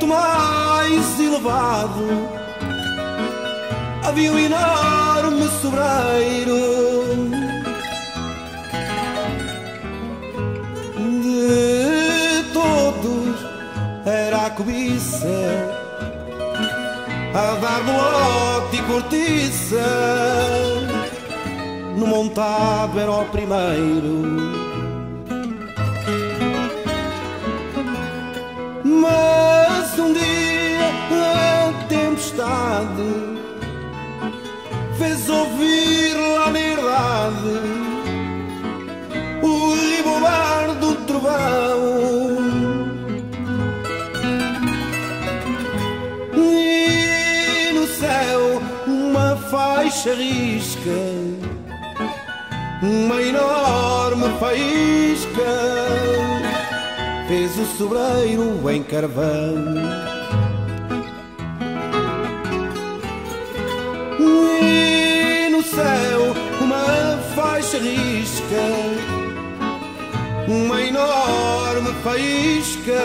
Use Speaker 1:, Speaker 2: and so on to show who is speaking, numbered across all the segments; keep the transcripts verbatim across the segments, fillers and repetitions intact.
Speaker 1: ponto mais elevado havia um enorme sobreiro. De todos era a cobiça a dar lote e cortiça. No montado era o primeiro. Mas um dia a tempestade fez ouvir lá na herdade o rebolar do trovão. E no céu uma faixa risca, uma enorme faísca, fez o sobreiro em carvão. E no céu uma faixa risca, uma enorme faísca,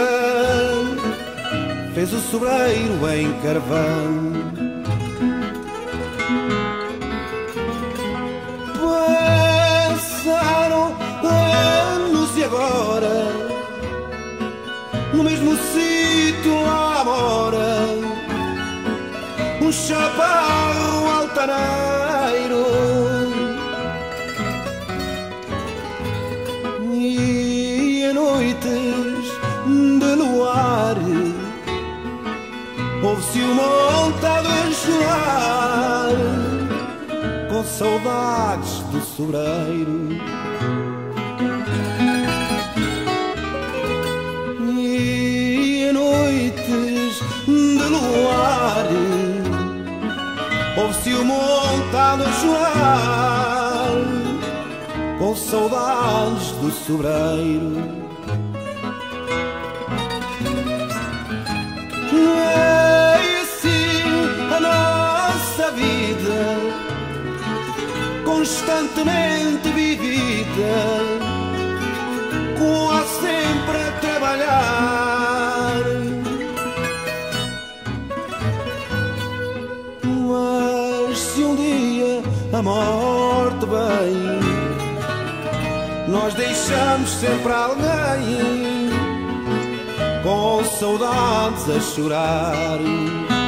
Speaker 1: fez o sobreiro em carvão. Passaram anos e agora no mesmo sítio lá mora um chaparro altaneiro. E em noites de luar ouve-se o montado a chorar com saudades do sobreiro. De luar ouve-se o montado a chorar com saudades do sobreiro. É assim a nossa vida, constantemente vivida, quase sempre a trabalhar. Se um dia a morte vem, nós deixamos sempre alguém com saudades a chorar.